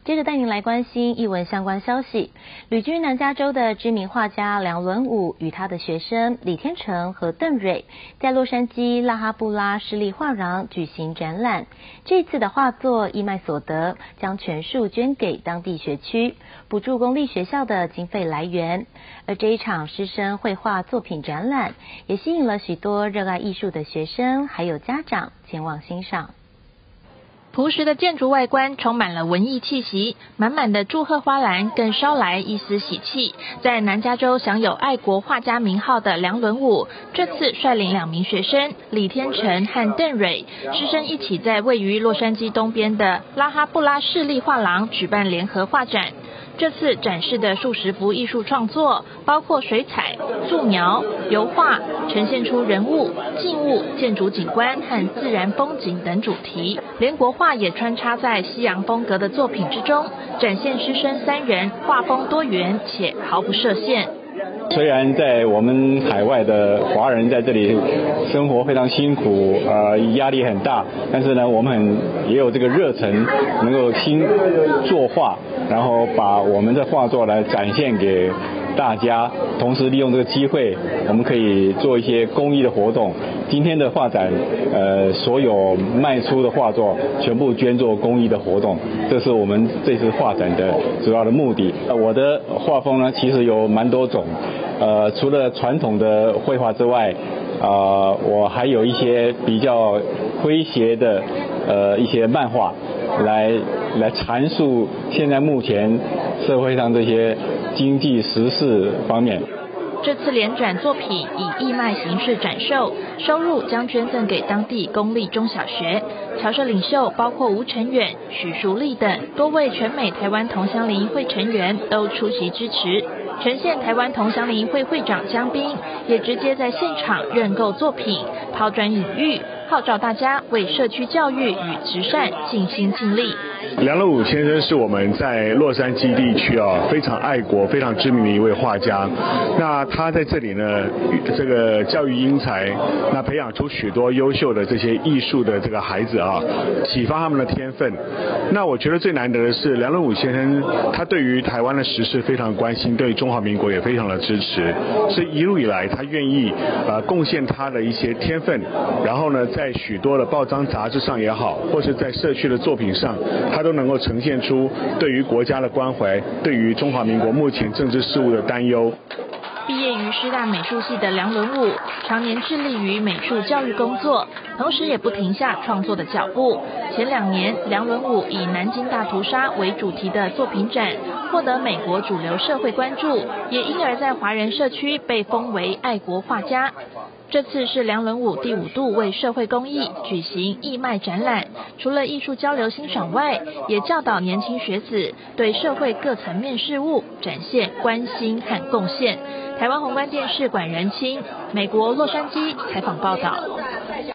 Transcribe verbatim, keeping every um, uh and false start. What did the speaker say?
接着带您来关心艺文相关消息。旅居南加州的知名画家梁伦武与他的学生李天成和邓蕊，在洛杉矶拉哈布拉市立画廊举行展览。这次的画作义卖所得将全数捐给当地学区，补助公立学校的经费来源。而这一场师生绘画作品展览，也吸引了许多热爱艺术的学生还有家长前往欣赏。 朴实的建筑外观充满了文艺气息，满满的祝贺花篮更捎来一丝喜气。在南加州享有爱国画家名号的梁伦武，这次率领两名学生李天成和邓蕊，师生一起在位于洛杉矶东边的拉哈布拉市立画廊举办联合画展。这次展示的数十幅艺术创作，包括水彩、素描、油画，呈现出人物、静物、建筑景观和自然风景等主题。连国画也穿插在西洋风格的作品之中，展现师生三人画风多元且毫不设限。 虽然在我们海外的华人在这里生活非常辛苦，呃，压力很大，但是呢，我们很也有这个热忱，能够新作画，然后把我们的画作来展现给大家，同时利用这个机会，我们可以做一些公益的活动。今天的画展，呃，所有卖出的画作全部捐做公益的活动，这是我们这次画展的主要的目的。呃、我的画风呢，其实有蛮多种，呃，除了传统的绘画之外，呃，我还有一些比较诙谐的呃一些漫画，来来阐述现在目前社会上这些经济时事方面。 这次联展作品以义卖形式展售，收入将捐赠给当地公立中小学。侨社领袖包括吴承远、许淑丽等多位全美台湾同乡联谊会成员都出席支持。呈现台湾同乡联谊会会长江彬也直接在现场认购作品，抛砖引玉，号召大家为社区教育与慈善尽心尽力。 梁伦武先生是我们在洛杉矶地区啊非常爱国、非常知名的一位画家。那他在这里呢，这个教育英才，那培养出许多优秀的这些艺术的这个孩子啊，启发他们的天分。那我觉得最难得的是，梁伦武先生他对于台湾的时事非常关心，对中华民国也非常的支持，所以一路以来他愿意呃贡献他的一些天分，然后呢，在许多的报章杂志上也好，或是在社区的作品上，他都能够呈现出对于国家的关怀，对于中华民国目前政治事务的担忧。 毕业于师大美术系的梁伦武，常年致力于美术教育工作，同时也不停下创作的脚步。前两年，梁伦武以南京大屠杀为主题的作品展，获得美国主流社会关注，也因而在华人社区被封为爱国画家。这次是梁伦武第五度为社会公益举行义卖展览，除了艺术交流欣赏外，也教导年轻学子对社会各层面事务展现关心和贡献。台湾宏观电视管仁清，美国洛杉矶采访报道。